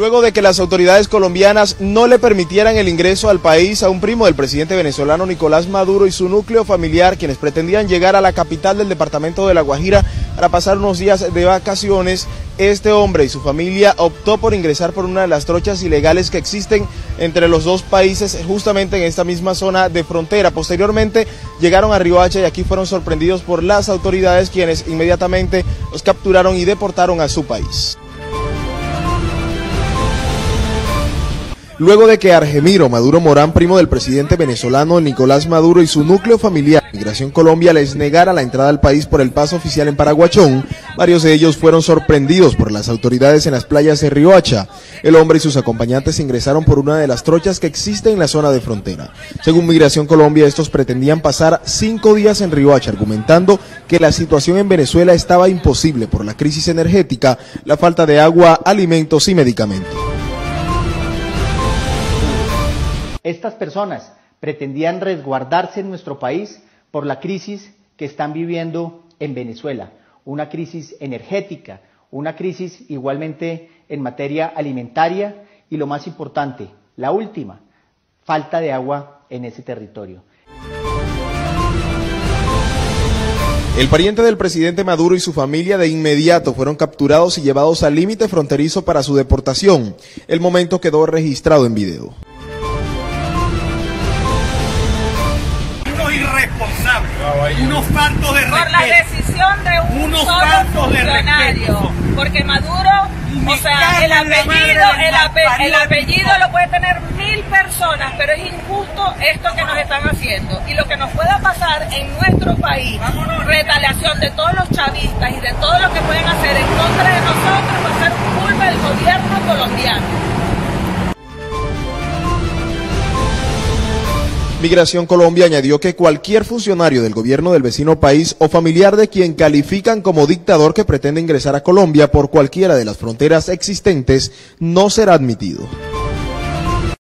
Luego de que las autoridades colombianas no le permitieran el ingreso al país a un primo del presidente venezolano Nicolás Maduro y su núcleo familiar, quienes pretendían llegar a la capital del departamento de La Guajira para pasar unos días de vacaciones, este hombre y su familia optó por ingresar por una de las trochas ilegales que existen entre los dos países, justamente en esta misma zona de frontera. Posteriormente llegaron a Riohacha y aquí fueron sorprendidos por las autoridades, quienes inmediatamente los capturaron y deportaron a su país. Luego de que Argemiro Maduro Morán, primo del presidente venezolano Nicolás Maduro y su núcleo familiar, Migración Colombia les negara la entrada al país por el paso oficial en Paraguachón, varios de ellos fueron sorprendidos por las autoridades en las playas de Riohacha. El hombre y sus acompañantes ingresaron por una de las trochas que existe en la zona de frontera. Según Migración Colombia, estos pretendían pasar 5 días en Riohacha, argumentando que la situación en Venezuela estaba imposible por la crisis energética, la falta de agua, alimentos y medicamentos. Estas personas pretendían resguardarse en nuestro país por la crisis que están viviendo en Venezuela, una crisis energética, una crisis igualmente en materia alimentaria y lo más importante, la última, falta de agua en ese territorio. El pariente del presidente Maduro y su familia de inmediato fueron capturados y llevados al límite fronterizo para su deportación. El momento quedó registrado en video. Unos faltos de respeto. Por la decisión de un solo funcionario. Porque Maduro, o sea, el apellido lo puede tener 1000 personas, pero es injusto esto que nos están haciendo. Y lo que nos pueda pasar en nuestro país, retaliación de todos los chavistas y de todo lo que pueden hacer en contra de nosotros, va a ser culpa del gobierno colombiano. Migración Colombia añadió que cualquier funcionario del gobierno del vecino país o familiar de quien califican como dictador que pretende ingresar a Colombia por cualquiera de las fronteras existentes no será admitido.